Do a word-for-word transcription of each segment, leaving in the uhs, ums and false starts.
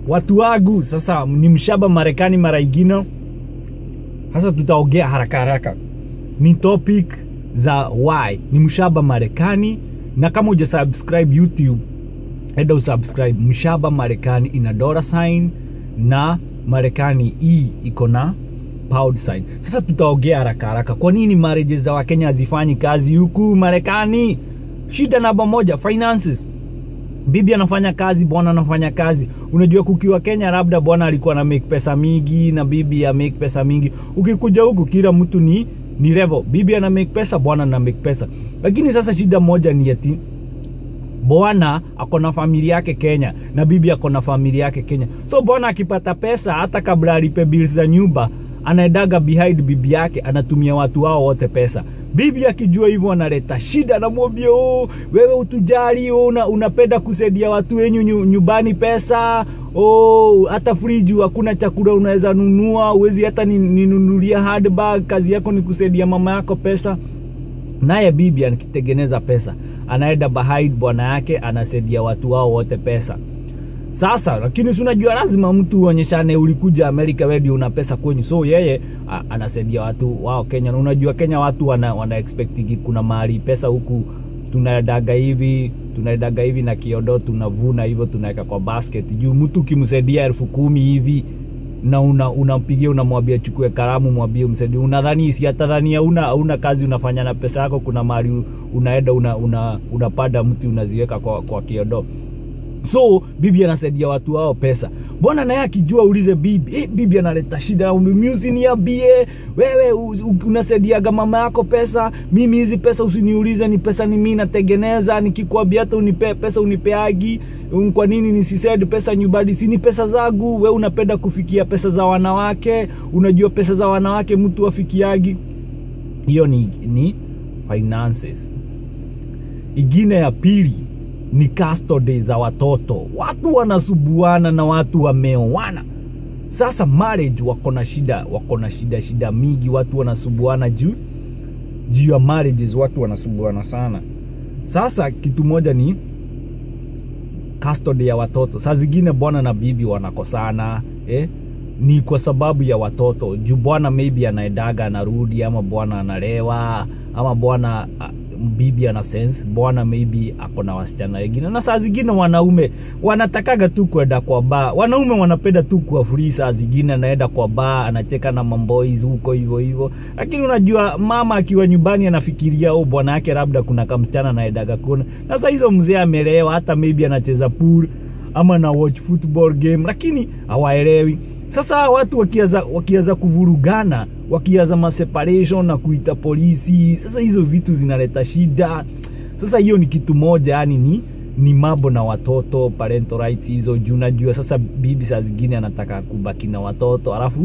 watu wangu, sasa ni mshaba Marekani mara ingine. Sasa tutaongea haraka haraka. Ni topic za why ni mshaba Marekani, na kama uja subscribe YouTube, enda usubscribe. Mshaba Marekani ina dollar sign na Marekani hii iko na pound sign. Sasa tutaongea haraka haraka. Kwa nini marriages za Wakenya hazifanyi kazi huku Marekani? Shida namba moja, finances. Bibi anafanya kazi, bwana anafanya kazi. Unajua kukiwa Kenya labda bwana alikuwa na make pesa mingi na bibi ya make pesa mingi. Ukikuja huku kila mtu ni ni level. Bibi ana make pesa, bwana ana make pesa. Lakini sasa shida moja ni eti bwana ako na familia yake Kenya na bibi ako na familia yake Kenya. So bwana akipata pesa hata kabla alipe bills za nyumba, anaedaga behind bibi yake, anatumia watu wao wote pesa. Bibi akijua hivyo analeta shida, anamwambia oh, wewe utujali, oh, una, unapenda kusaidia watu wenyu nyumbani pesa, oh, hata friji hakuna chakula unaweza nunua, uwezi hata ninunulia handbag, kazi yako ni kusaidia mama yako pesa. Naye bibi anakitengeneza pesa, anaenda behind bwana yake, anasaidia watu wao wote pesa. Sasa lakini si unajua lazima mtu uonyeshane ulikuja Amerika wewe una pesa kwenyu. So yeye anasaidia watu wao Kenya. Na unajua Kenya watu wana, wana expect kuna mahali pesa huku tunadaga hivi, tunadaga hivi na kiodo tunavuna hivyo tunaweka kwa basket. Juu mtu kimsaidia elfu kumi hivi na una unampigia unamwambia chukue kalamu mwambie umsaidie, unadhani si atadhania una una kazi unafanya na pesa yako, kuna mahali unaenda una una unapada mtu unaziweka kwa kwa kiodo. So bibi anasaidia watu wao pesa. Bwana naye akijua ulize bibi, eh, bibi analeta shida, umemiusi niambie, wewe unasaidia mama yako pesa, mimi hizi pesa usiniulize, ni pesa ni mimi natengeneza, nikikwambia hata unipe pesa unipeagi, kwa nini nisisaid pesa nyumbani, si ni pesa zangu, wewe unapenda kufikia pesa za wanawake, unajua pesa za wanawake mtu afikiagi. Hiyo ni ni finances. Ingine ya pili ni custody za watoto. Watu wanasubuana na watu wameoana. Sasa marriage wako na shida, wako na shida shida mingi, watu wanasubuana juu juu ya marriages, watu wanasubuana sana. Sasa kitu moja ni custody ya watoto. Saa zingine bwana na bibi wanakosana, eh? Ni kwa sababu ya watoto. Juu bwana maybe anaedaga anarudi, ama bwana analewa, ama bwana bibi ana sense, bwana maybe ako na wasichana wengine. Na saa zingine wanaume wanatakaga tu kwenda kwa bar. Wanaume wanapenda tu kwa free, saa zingine anaenda kwa bar, anacheka na mamboys huko hivyo hivyo. Lakini unajua mama akiwa nyumbani anafikiria oh bwana yake labda kuna kamsichana anaendaga kuna. Na saa hizo mzee amelewa, hata maybe anacheza pool ama na watch football game, lakini hawaelewi. Sasa watu wakianza wakianza kuvurugana, wakianza ma separation na kuita polisi, sasa hizo vitu zinaleta shida. Sasa hiyo ni kitu moja, yani ni ni mambo na watoto, parental rights hizo. Juu unajua sasa bibi saa zingine anataka kubaki na watoto, alafu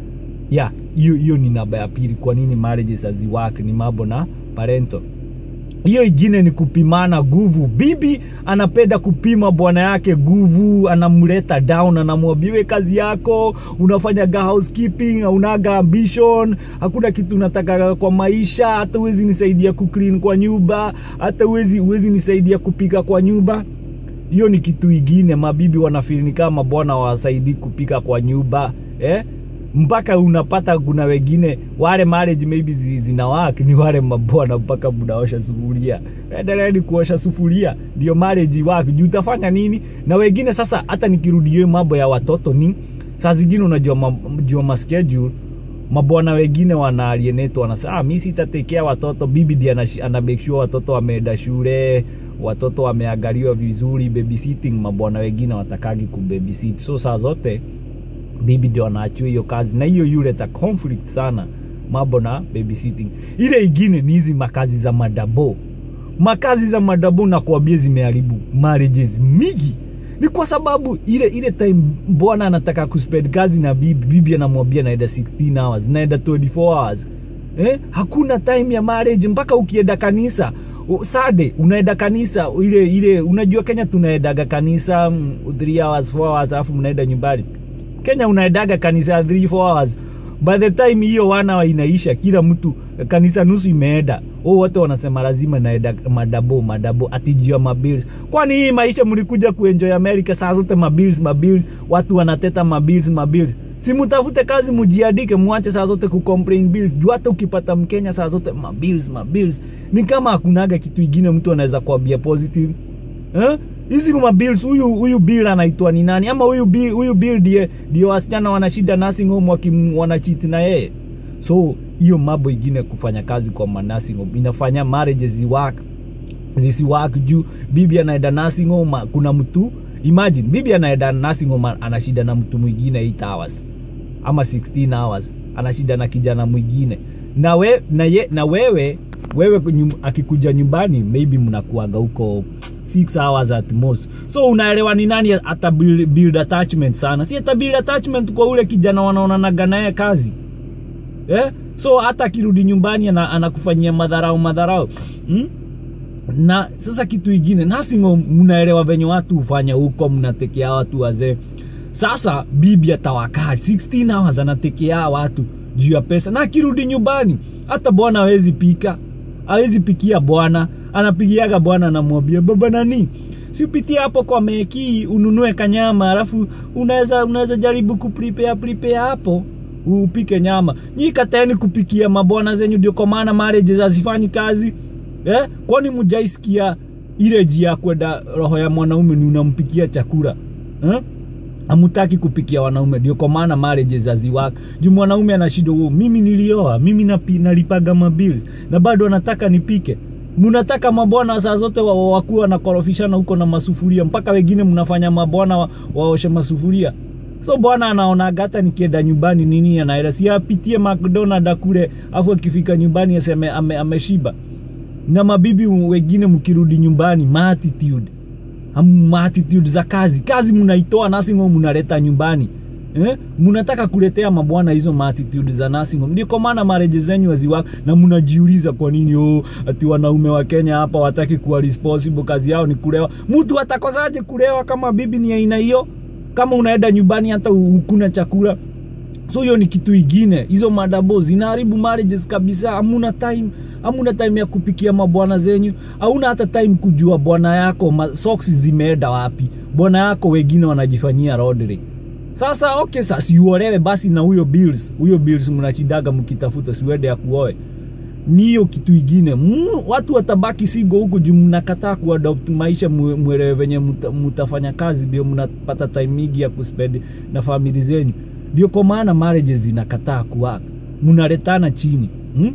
ya hiyo hiyo ni namba ya pili kwa nini marriages haziwork, ni mambo na parental. Hiyo ingine ni kupimana nguvu. Bibi anapenda kupima bwana yake nguvu, anamleta down, anamwambia kazi yako, unafanya housekeeping, unaga ambition, hakuna kitu unataka kwa maisha, hata uwezi nisaidia kuclean kwa nyumba, hata uwezi uwezi nisaidia kupika kwa nyumba. Hiyo ni kitu ingine, mabibi wanafeel ni kama bwana wasaidii kupika kwa nyumba, eh? Mpaka unapata kuna wengine wale marriage maybe zinawak ni wale mabwana mpaka mnaosha sufuria. Endeleeni kuosha sufuria ndio marriage work. Juu utafanya nini? Na wengine sasa hata nikirudi hiyo mambo ya watoto ni saa zingine unajua ma, ma schedule mabwana wengine wana alienate, wanasema ah mimi sitatekea watoto, bibi ndiye ana make sure watoto wameenda shule, watoto wameangaliwa vizuri, babysitting. Mabwana wengine watakagi kubabysit. So saa zote bibi ndio anaachua hiyo kazi, na hiyo yule ta conflict sana mambo na babysitting. Ile ingine ni hizi makazi za madabo. Makazi za madabo na kuambia zimeharibu marriages mingi. Ni kwa sababu ile ile time bwana anataka kuspend kazi na bibi, bibi anamwambia naenda sixteen hours, naenda twenty-four hours. Eh? Hakuna time ya marriage. Mpaka ukienda kanisa Sunday unaenda kanisa ile ile, unajua Kenya tunaendaga kanisa three hours four hours alafu mnaenda nyumbani. Kenya unaendaga kanisa three four hours. By the time hiyo one hour inaisha, kila mtu kanisa nusu imeenda. Oh, watu wanasema lazima naenda madabo madabo atijia mabills. Kwani hii maisha mlikuja kuenjoy America, saa zote mabills mabills, watu wanateta mabills mabills. Si mtafute kazi mujiandike, muache saa zote ku complain bills. Jua hata ukipata Mkenya saa zote mabills mabills. Ni kama hakunaga kitu kingine mtu anaweza kuambia positive. Eh? Hizi mabills, huyu huyu bill anaitwa ni nani? Ama huyu bill huyu bill die ndio wasichana wanashida nursing home wakiwanacheat na yeye. So hiyo mambo ingine kufanya kazi kwa nursing home inafanya marriages ziwak zisiwak juu bibi anaenda nursing home, kuna mtu imagine bibi anaenda nursing home anashida na mtu mwingine eight hours ama sixteen hours, anashida na kijana mwingine, na we na, ye, na wewe wewe nyum, akikuja nyumbani maybe mnakuaga huko six hours at most. So unaelewa ni nani ata build, build attachment sana? Si ata build attachment kwa ule kijana wanaonanaga naye kazi. Eh? So hata kirudi nyumbani anakufanyia madharau madharau. Hmm? Na sasa kitu kingine, nursing home mnaelewa venye watu ufanya huko, mnatekea watu wazee. Sasa bibi atawakali sixteen hours anatekea watu juu ya pesa, na kirudi nyumbani hata bwana hawezi pika, hawezi pikia bwana, anapigiaga bwana anamwambia baba nani, si upitie hapo kwa Meki ununue kanyama, alafu unaweza unaweza jaribu kuprepare prepare hapo upike nyama. Nyi kateni kupikia mabwana zenyu, ndio kwa maana marriages hazifanyi kazi. Eh? Kwani mjaisikia ile jia kwenda roho ya mwanaume ni unampikia chakula? Eh? Hamutaki kupikia wanaume, ndio kwa maana marriages haziwaka. Juu mwanaume anashida, oh, mimi nilioa, mimi napi, nalipaga mabills na bado anataka nipike. Mnataka mabwana saa zote wakuwa wa na korofishana huko na masufuria, mpaka wengine mnafanya mabwana waoshe wa masufuria. So bwana anaona hata nikienda nyumbani nini anaenda, si apitie McDonald's kule, afu akifika nyumbani aseme ame, ameshiba. Na mabibi wengine mkirudi nyumbani ma attitude, ma attitude za kazi kazi mnaitoa nursing home mnaleta nyumbani. Eh? Mnataka kuletea mabwana hizo ma attitude za nursing home. Ndio kwa maana marriages zenyu haziwaka, na mnajiuliza kwa nini oh ati wanaume wa Kenya hapa wataki kuwa responsible, kazi yao ni kulewa. Mtu atakosaje kulewa kama bibi ni aina hiyo? Kama unaenda nyumbani hata ukuna chakula. So hiyo ni kitu kingine. Hizo madabo zinaharibu marriages kabisa. Hamuna time, hamuna time ya kupikia mabwana zenyu. Hauna hata time kujua bwana yako socks zimeenda wapi. Bwana yako wengine wanajifanyia laundry. Sasa okay, sasa siuolewe basi na huyo bills. Huyo bills mnachidaga mkitafuta, siwede ya kuoe. Niyo kitu kingine. Watu watabaki sigo huko juu mnakataa kuadopt maisha mwelewe venye muta, mutafanya kazi, ndio mnapata time mingi ya kuspend na family zenyu. Ndio kwa maana marriages zinakataa kuwaka. Mnaletana chini. Hmm?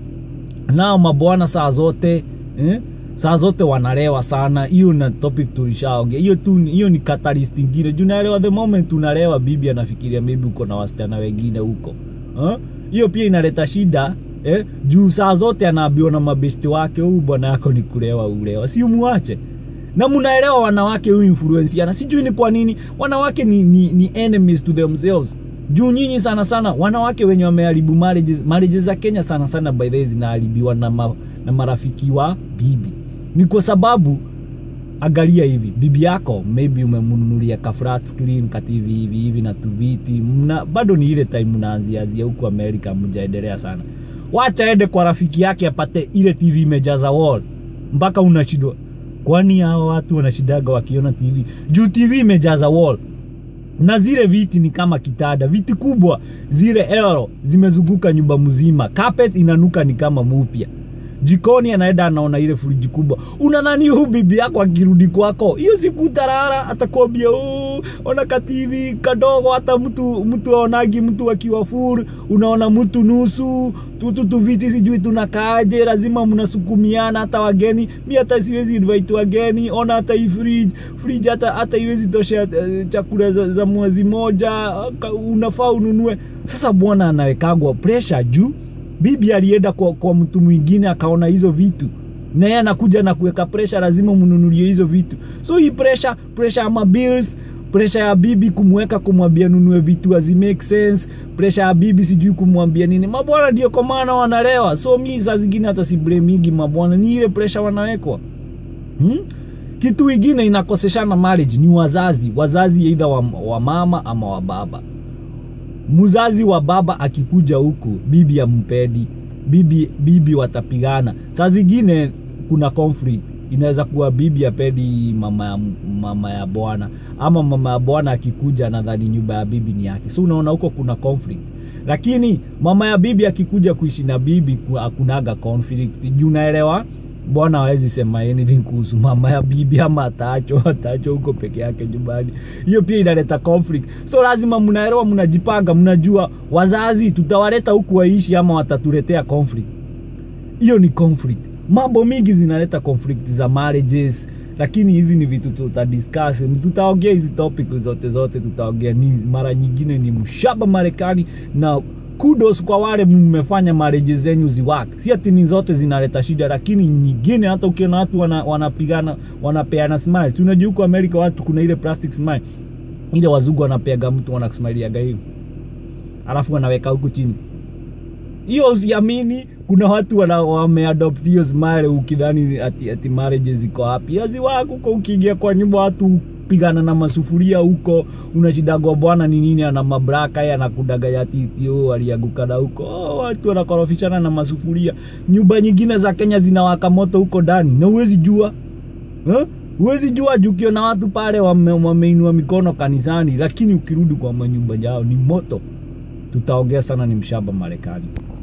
Nao mabwana saa zote, eh? Saa zote wanalewa sana. Hiyo na topic tulishaongea. Hiyo tu hiyo ni catalyst nyingine. Juu naelewa the moment unalewa bibi anafikiria maybe uko na wasichana wengine huko. Eh? Hiyo pia inaleta shida. Eh, juu saa zote anaambiwa na mabesti wake, huyu bwana yako ni kulewa ulewa, si umuache. Na mnaelewa wanawake huyu influenceana, sijui ni kwa nini wanawake ni, ni, ni enemies to themselves. Juu nyinyi sana sana wanawake wenye wameharibu marriages, marriages za Kenya sana sana by the way zinaharibiwa na, ma, na marafiki wa bibi. Ni kwa sababu angalia hivi, bibi yako maybe umemnunulia ka flat screen ka T V hivi hivi na tuviti, mna bado ni ile time mnaanzia azia huko America, mjaendelea sana. Wacha ende kwa rafiki yake apate ile T V imejaza wall, mpaka unashidwa. Kwani hao watu wanashidaga wakiona T V? Juu T V imejaza wall. Na zile viti ni kama kitada, viti kubwa, zile euro zimezunguka nyumba mzima. Carpet inanuka ni kama mpya. Jikoni anaenda anaona ile friji kubwa. Unadhani huyu bibi yako akirudi kwako, hiyo siku tarara atakwambia oh, ona ka T V kadogo, hata mtu mtu aonagi mtu akiwa full, unaona mtu nusu, tutu tu viti sijui tunakaaje, lazima mnasukumiana hata wageni. Mimi hata siwezi invite wageni, ona hata hii fridge, fridge hata hata iwezi tosha uh, chakula za, za mwezi moja, unafaa ununue. Sasa bwana anawekagwa pressure juu bibi alienda kwa, kwa mtu mwingine akaona hizo vitu, na yeye anakuja na kuweka pressure, lazima mnunulie hizo vitu. So hii pressure, pressure ya bills, pressure ya bibi kumweka kumwambia nunue vitu hazi make sense, pressure ya bibi sijui kumwambia nini. Mabwana ndio kwa maana wanalewa. So mimi saa zingine hata si blamingi mabwana, ni ile pressure wanawekwa. Hmm? Kitu kingine inakoseshana marriage ni wazazi, wazazi either wa, wa mama ama wa baba. Mzazi wa baba akikuja huku bibi ampendi, bibi bibi watapigana. Saa zingine kuna conflict, inaweza kuwa bibi apendi mama ya, mama ya bwana, ama mama ya bwana akikuja nadhani nyumba ya bibi ni yake, so unaona huko kuna conflict. Lakini mama ya bibi akikuja kuishi na bibi hakunaga conflict, juu naelewa bwana hawezi sema anything kuhusu mama ya bibi, ama atacho atacho huko peke yake nyumbani. Hiyo pia inaleta conflict. So lazima mnaelewa, mnajipanga, mnajua wazazi tutawaleta huku waishi ama watatuletea conflict. Hiyo ni conflict. Mambo mingi zinaleta conflict za marriages, lakini hizi ni vitu tutadiscuss. Tutaongea hizi topic zote zote, tutaongea ni mara nyingine ni mshaba Marekani, na kudos kwa wale mmefanya marriages zenyu ziwak. Si ati ni zote zinaleta shida, lakini nyingine hata ukiona watu wana, wanapigana wanapeana smile. Tunajua huko Amerika watu kuna ile plastic smile, ile wazungu wanapeaga mtu wanasmiliaga hivi, alafu wanaweka huku chini. Hiyo usiamini, kuna watu wana wameadopt hiyo smile ukidhani ati ati marriages ziko happy. Yazi wako huko, ukiingia kwa nyumba watu pigana na masufuria huko, unashidagwa bwana ni nini ana mabraka ya nakudaga ya titio alianguka na huko. Oh, watu wanakorofishana na masufuria. Nyumba nyingine za Kenya zinawaka moto huko ndani na uwezi jua. Eh? Uwezi jua jukio na watu pale wameinua mikono kanisani, lakini ukirudi kwa manyumba yao ni moto. Tutaongea sana, ni mshaba Marekani.